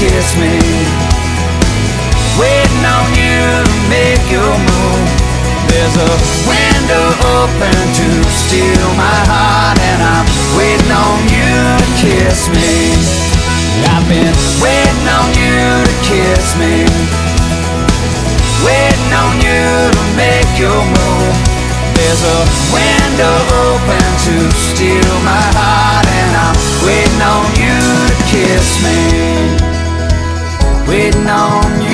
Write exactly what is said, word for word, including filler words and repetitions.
kiss me, waiting on you to make your move. There's a window open to steal my heart, and I'm waiting on you to kiss me. I've been waiting on you to kiss me, waiting on you to make your move. There's a window open to steal my heart, and I'm waiting on you to kiss me, waiting on you.